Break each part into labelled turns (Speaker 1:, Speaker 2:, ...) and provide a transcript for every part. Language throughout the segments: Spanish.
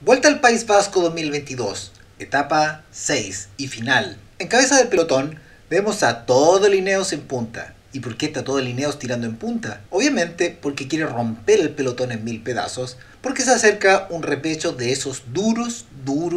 Speaker 1: Vuelta al País Vasco 2022, etapa 6 y final. En cabeza del pelotón vemos a todo Ineos en punta. ¿Y por qué está todo Ineos tirando en punta? Obviamente porque quiere romper el pelotón en 1000 pedazos, porque se acerca un repecho de esos duros.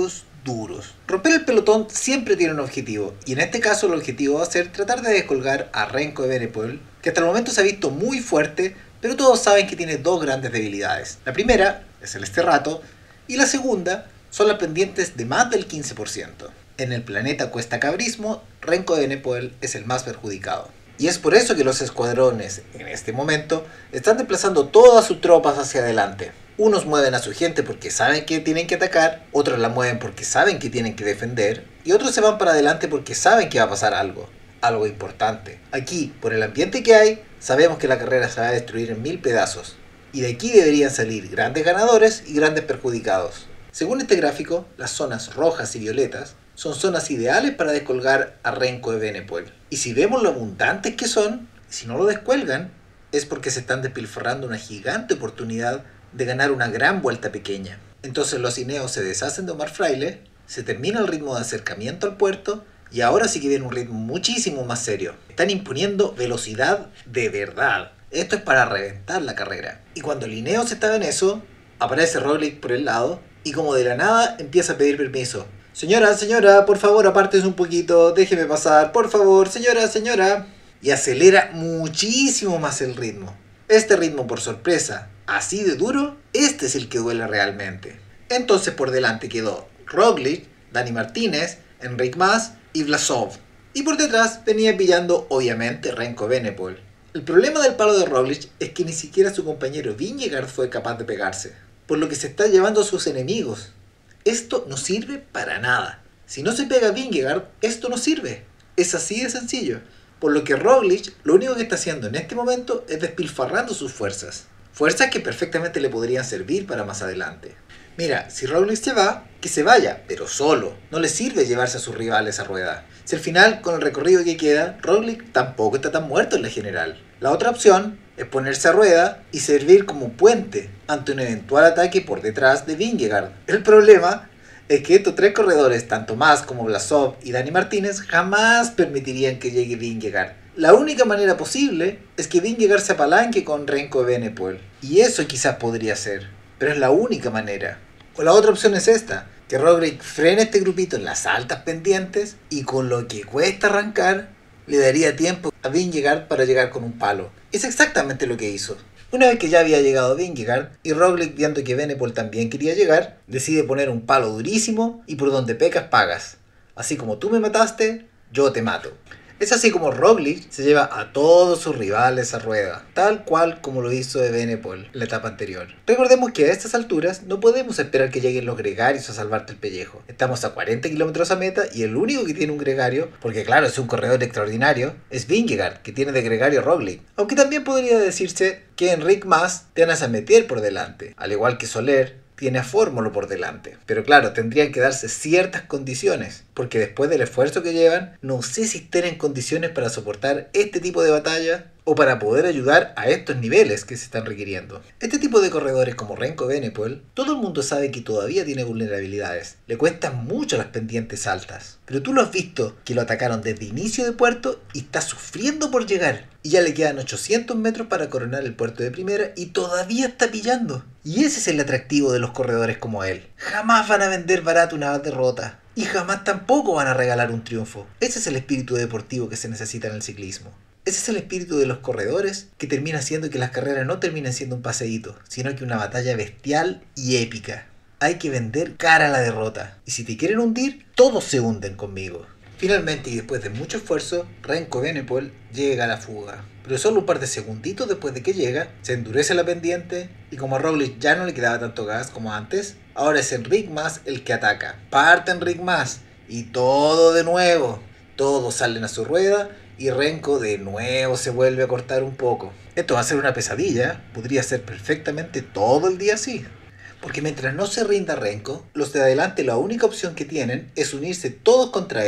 Speaker 1: Romper el pelotón siempre tiene un objetivo, y en este caso el objetivo va a ser tratar de descolgar a Remco Evenepoel, que hasta el momento se ha visto muy fuerte, pero todos saben que tiene dos grandes debilidades. La primera es el Cerrato, y la segunda son las pendientes de más del 15%. En el planeta Cuesta Cabrismo, Remco Evenepoel es el más perjudicado. Y es por eso que los escuadrones, en este momento, están desplazando todas sus tropas hacia adelante. Unos mueven a su gente porque saben que tienen que atacar, otros la mueven porque saben que tienen que defender, y otros se van para adelante porque saben que va a pasar algo importante. Aquí, por el ambiente que hay, sabemos que la carrera se va a destruir en 1000 pedazos. Y de aquí deberían salir grandes ganadores y grandes perjudicados. Según este gráfico, las zonas rojas y violetas son zonas ideales para descolgar a Remco Evenepoel. Y si vemos lo abundantes que son, si no lo descuelgan, es porque se están despilfarrando una gigante oportunidad de ganar una gran vuelta pequeña. Entonces los Ineos se deshacen de Omar Fraile, se termina el ritmo de acercamiento al puerto, y ahora sí que viene un ritmo muchísimo más serio. Están imponiendo velocidad de verdad. Esto es para reventar la carrera. Y cuando Ineos estaba en eso, aparece Roglic por el lado y como de la nada empieza a pedir permiso. Señora, por favor apártese un poquito, déjeme pasar, por favor, señora. Y acelera muchísimo más el ritmo. Este ritmo, por sorpresa, así de duro, este es el que duele realmente. Entonces por delante quedó Roglic, Dani Martínez, Enric Mas y Vlasov. Y por detrás venía pillando obviamente Remco Evenepoel. El problema del palo de Roglic es que ni siquiera su compañero Vingegaard fue capaz de pegarse, por lo que se está llevando a sus enemigos. Esto no sirve para nada. Si no se pega Vingegaard, esto no sirve. Es así de sencillo. Por lo que Roglic lo único que está haciendo en este momento es despilfarrando sus fuerzas. Fuerzas que perfectamente le podrían servir para más adelante. Mira, si Roglic se va, que se vaya, pero solo. No le sirve llevarse a sus rivales a rueda. Si al final, con el recorrido que queda, Roglic tampoco está tan muerto en la general. La otra opción es ponerse a rueda y servir como puente ante un eventual ataque por detrás de Vingegaard. El problema es que estos tres corredores, tanto Mas como Vlasov y Dani Martínez, jamás permitirían que llegue Vingegaard. La única manera posible es que Vingegaard se apalanque con Remco Evenepoel. Y eso quizás podría ser, pero es la única manera. O la otra opción es esta, que Roglic frene este grupito en las altas pendientes y con lo que cuesta arrancar, le daría tiempo a Vingegaard para llegar con un palo. Es exactamente lo que hizo. Una vez que ya había llegado Vingegaard y Roglic, viendo que Evenepoel también quería llegar, decide poner un palo durísimo y por donde pecas pagas. Así como tú me mataste, yo te mato. Es así como Roglic se lleva a todos sus rivales a rueda, tal cual como lo hizo Evenepoel en la etapa anterior. Recordemos que a estas alturas no podemos esperar que lleguen los gregarios a salvarte el pellejo. Estamos a 40 kilómetros a meta y el único que tiene un gregario, porque claro es un corredor extraordinario, es Vingegaard, que tiene de gregario Roglic. Aunque también podría decirse que Enric Mas tiene a Sametier por delante, al igual que Soler tiene a Fórmulo por delante. Pero claro, tendrían que darse ciertas condiciones, porque después del esfuerzo que llevan, no sé si estén en condiciones para soportar este tipo de batalla o para poder ayudar a estos niveles que se están requiriendo. Este tipo de corredores como Remco Evenepoel, todo el mundo sabe que todavía tiene vulnerabilidades. Le cuestan mucho las pendientes altas. Pero tú lo has visto, que lo atacaron desde inicio de puerto y está sufriendo por llegar. Y ya le quedan 800 metros para coronar el puerto de primera y todavía está pillando. Y ese es el atractivo de los corredores como él. Jamás van a vender barato una derrota. Y jamás tampoco van a regalar un triunfo. Ese es el espíritu deportivo que se necesita en el ciclismo. Ese es el espíritu de los corredores que termina haciendo que las carreras no terminen siendo un paseíto, sino que una batalla bestial y épica. Hay que vender cara a la derrota. Y si te quieren hundir, todos se hunden conmigo. Finalmente, y después de mucho esfuerzo, Remco Evenepoel llega a la fuga. Pero solo un par de segunditos después de que llega, se endurece la pendiente y como a Roglic ya no le quedaba tanto gas como antes, ahora es Enric Mas el que ataca. Parte Enric Mas y todo de nuevo. Todos salen a su rueda y Remco de nuevo se vuelve a cortar un poco. Esto va a ser una pesadilla, podría ser perfectamente todo el día así. Porque mientras no se rinda Remco, los de adelante la única opción que tienen es unirse todos contra él.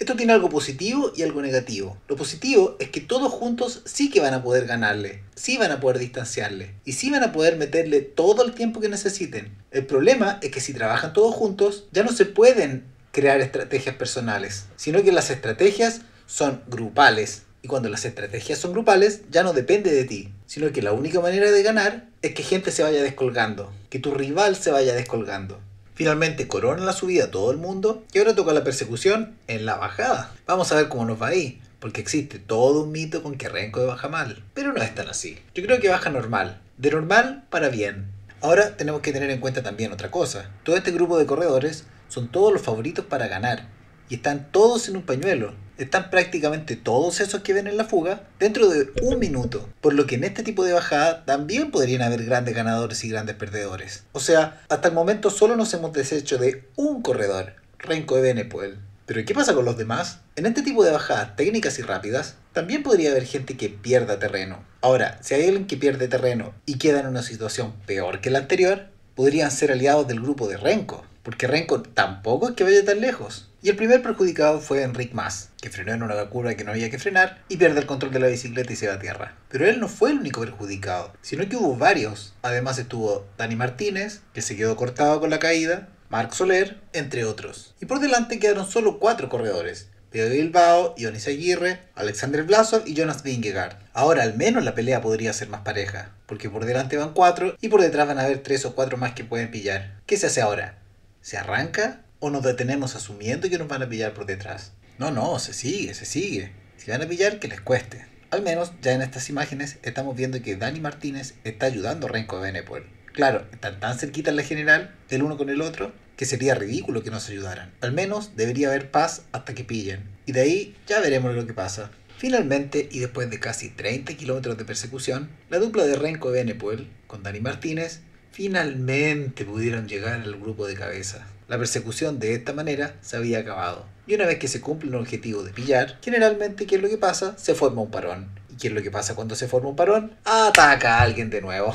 Speaker 1: Esto tiene algo positivo y algo negativo. Lo positivo es que todos juntos sí que van a poder ganarle, sí van a poder distanciarle y sí van a poder meterle todo el tiempo que necesiten. El problema es que si trabajan todos juntos ya no se pueden crear estrategias personales, sino que las estrategias son grupales. Y cuando las estrategias son grupales ya no depende de ti, sino que la única manera de ganar es que gente se vaya descolgando, que tu rival se vaya descolgando. Finalmente corona la subida a todo el mundo y ahora toca la persecución en la bajada. Vamos a ver cómo nos va ahí, porque existe todo un mito con que Renko baja mal, pero no es tan así. Yo creo que baja normal, de normal para bien. Ahora tenemos que tener en cuenta también otra cosa. Todo este grupo de corredores son todos los favoritos para ganar y están todos en un pañuelo. Están prácticamente todos esos que ven en la fuga dentro de un minuto, por lo que en este tipo de bajada también podrían haber grandes ganadores y grandes perdedores. O sea, hasta el momento solo nos hemos deshecho de un corredor, Renko Evenepoel. Pero ¿qué pasa con los demás? En este tipo de bajadas técnicas y rápidas, también podría haber gente que pierda terreno. Ahora, si hay alguien que pierde terreno y queda en una situación peor que la anterior, podrían ser aliados del grupo de Renko, porque Renko tampoco es que vaya tan lejos. Y el primer perjudicado fue Enric Mas, que frenó en una curva que no había que frenar y pierde el control de la bicicleta y se va a tierra. Pero él no fue el único perjudicado, sino que hubo varios. Además estuvo Dani Martínez, que se quedó cortado con la caída, Marc Soler, entre otros. Y por delante quedaron solo 4 corredores: Pello Bilbao, Ionis Aguirre, Alexander Vlasov y Jonas Vingegaard. Ahora al menos la pelea podría ser más pareja, porque por delante van 4 y por detrás van a haber 3 o 4 más que pueden pillar. ¿Qué se hace ahora? ¿Se arranca o nos detenemos asumiendo que nos van a pillar por detrás? No, se sigue. Si van a pillar, que les cueste. Al menos ya en estas imágenes estamos viendo que Dani Martínez está ayudando a Renko Evenepoel. Claro, están tan cerquita en la general, el uno con el otro, que sería ridículo que nos ayudaran. Al menos debería haber paz hasta que pillen. Y de ahí ya veremos lo que pasa. Finalmente, y después de casi 30 kilómetros de persecución, la dupla de Renko Evenepoel con Dani Martínez finalmente pudieron llegar al grupo de cabeza. La persecución de esta manera se había acabado. Y una vez que se cumple el objetivo de pillar, generalmente, ¿qué es lo que pasa? Se forma un parón. ¿Y qué es lo que pasa cuando se forma un parón? Ataca a alguien de nuevo.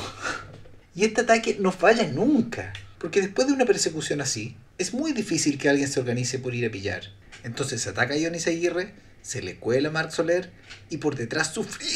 Speaker 1: Y este ataque no falla nunca, porque después de una persecución así, es muy difícil que alguien se organice por ir a pillar. Entonces se ataca a Ionis Aguirre, se le cuela a Marc Soler, y por detrás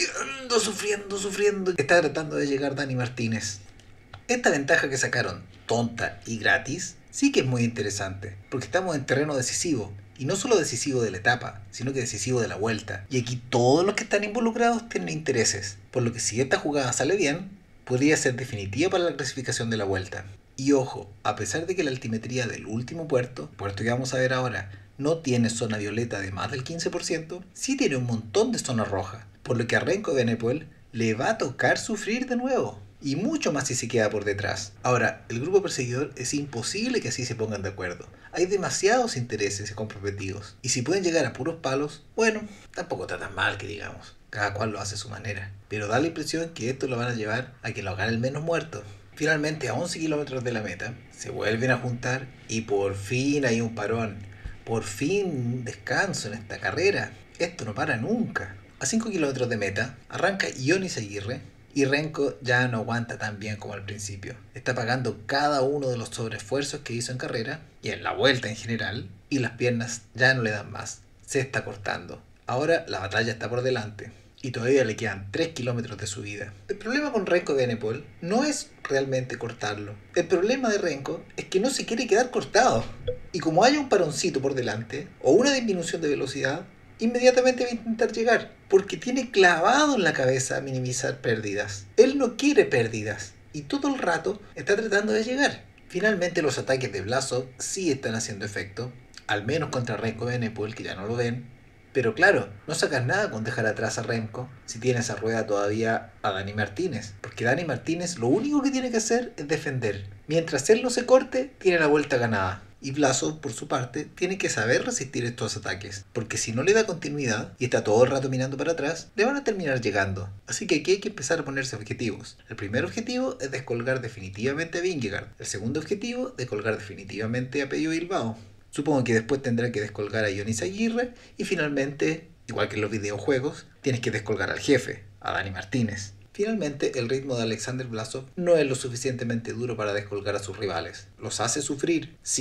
Speaker 1: sufriendo, está tratando de llegar Dani Martínez. Esta ventaja que sacaron, tonta y gratis, sí que es muy interesante, porque estamos en terreno decisivo, y no solo decisivo de la etapa, sino que decisivo de la vuelta. Y aquí todos los que están involucrados tienen intereses, por lo que si esta jugada sale bien, podría ser definitiva para la clasificación de la vuelta. Y ojo, a pesar de que la altimetría del último puerto que vamos a ver ahora, no tiene zona violeta de más del 15%, sí tiene un montón de zona roja, por lo que a Renko Evenepoel le va a tocar sufrir de nuevo. Y mucho más si se queda por detrás. Ahora, el grupo perseguidor es imposible que así se pongan de acuerdo. Hay demasiados intereses comprometidos. Y si pueden llegar a puros palos, bueno, tampoco está tan mal que digamos. Cada cual lo hace a su manera. Pero da la impresión que esto lo van a llevar a que lo hagan el menos muerto. Finalmente, a 11 kilómetros de la meta, se vuelven a juntar y por fin hay un parón. Por fin un descanso en esta carrera. Esto no para nunca. A 5 kilómetros de meta, arranca Ionis Aguirre. Y Renko ya no aguanta tan bien como al principio. Está pagando cada uno de los sobreesfuerzos que hizo en carrera y en la vuelta en general. Y las piernas ya no le dan más. Se está cortando. Ahora la batalla está por delante. Y todavía le quedan 3 kilómetros de subida. El problema con Renko Evenepoel no es realmente cortarlo. El problema de Renko es que no se quiere quedar cortado. Y como haya un paroncito por delante o una disminución de velocidad, inmediatamente va a intentar llegar, porque tiene clavado en la cabeza minimizar pérdidas. Él no quiere pérdidas y todo el rato está tratando de llegar. Finalmente los ataques de Vlasov sí están haciendo efecto, al menos contra Renko Evenepoel, que ya no lo ven. Pero claro, no sacas nada con dejar atrás a Renko si tienes a rueda todavía a Dani Martínez, porque Dani Martínez lo único que tiene que hacer es defender. Mientras él no se corte, tiene la vuelta ganada. Y Vlasov, por su parte, tiene que saber resistir estos ataques, porque si no le da continuidad y está todo el rato mirando para atrás, le van a terminar llegando. Así que aquí hay que empezar a ponerse objetivos. El primer objetivo es descolgar definitivamente a Vingegaard. El segundo objetivo, descolgar definitivamente a Pello Bilbao. Supongo que después tendrá que descolgar a Ionis Aguirre y finalmente, igual que en los videojuegos, tienes que descolgar al jefe, a Dani Martínez. Finalmente, el ritmo de Alexander Vlasov no es lo suficientemente duro para descolgar a sus rivales. ¿Los hace sufrir? Sí,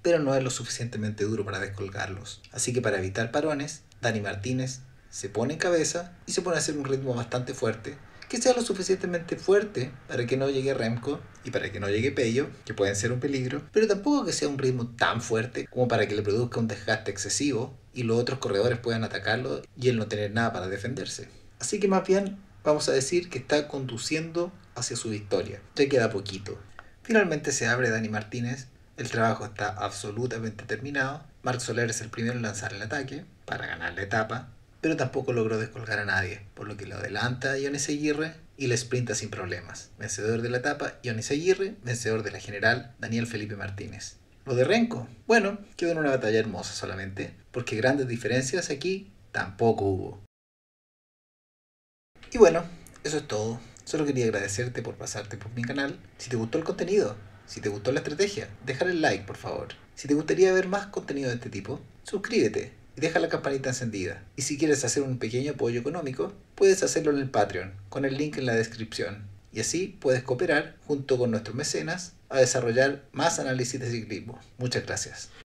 Speaker 1: pero no es lo suficientemente duro para descolgarlos. Así que para evitar parones, Dani Martínez se pone en cabeza y se pone a hacer un ritmo bastante fuerte, que sea lo suficientemente fuerte para que no llegue Remco y para que no llegue Pello, que pueden ser un peligro, pero tampoco que sea un ritmo tan fuerte como para que le produzca un desgaste excesivo y los otros corredores puedan atacarlo y él no tener nada para defenderse. Así que más bien vamos a decir que está conduciendo hacia su victoria. Ya queda poquito. Finalmente se abre Dani Martínez, el trabajo está absolutamente terminado, Marc Soler es el primero en lanzar el ataque para ganar la etapa, pero tampoco logró descolgar a nadie, por lo que lo adelanta a Ionis Aguirre y le sprinta sin problemas. Vencedor de la etapa, Ionis Aguirre, vencedor de la general, Daniel Felipe Martínez. Lo de Renko, bueno, quedó en una batalla hermosa solamente, porque grandes diferencias aquí tampoco hubo. Y bueno, eso es todo. Solo quería agradecerte por pasarte por mi canal. Si te gustó el contenido, si te gustó la estrategia, dejar el like por favor. Si te gustaría ver más contenido de este tipo, suscríbete y deja la campanita encendida. Y si quieres hacer un pequeño apoyo económico, puedes hacerlo en el Patreon, con el link en la descripción. Y así puedes cooperar junto con nuestros mecenas a desarrollar más análisis de ciclismo. Muchas gracias.